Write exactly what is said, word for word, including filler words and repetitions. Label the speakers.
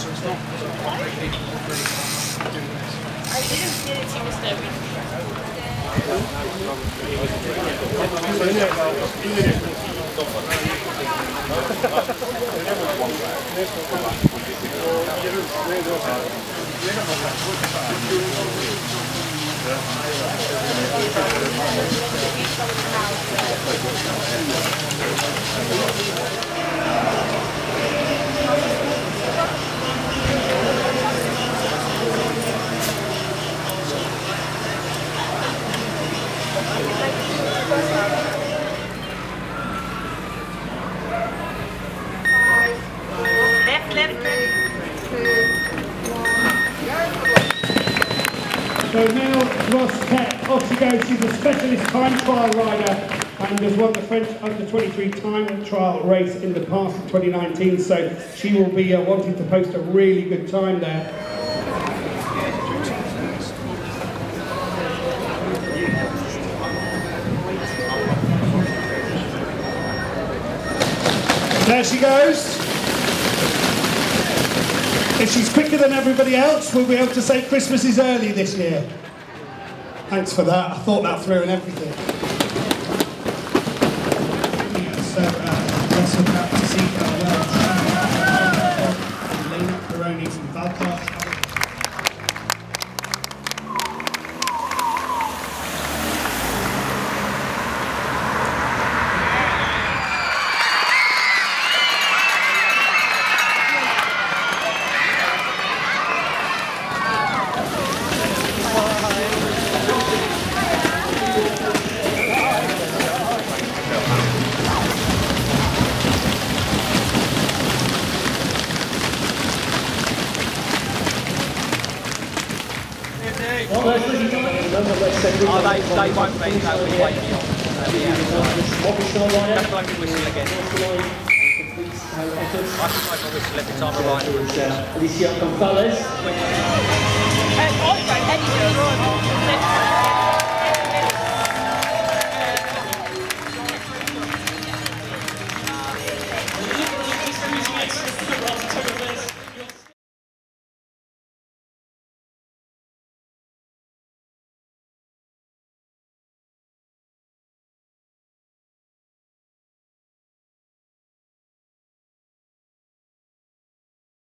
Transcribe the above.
Speaker 1: So now Ross Tech, off she goes. She's a specialist time trial rider and has won the French under twenty-three time trial race in the past in twenty nineteen, so she will be uh, wanting to post a really good time there. There she goes. If she's quicker than everybody else, we'll be able to say Christmas is early this year. Thanks for that. I thought that through and everything. Yeah, so, uh, Russell back to see how well Lena Peroni from Valcott.
Speaker 2: Oh, they, they won't be, they'll be way beyond. Just like a whistle again. I can make a whistle every time I ride.
Speaker 3: Alicia Gonzalez.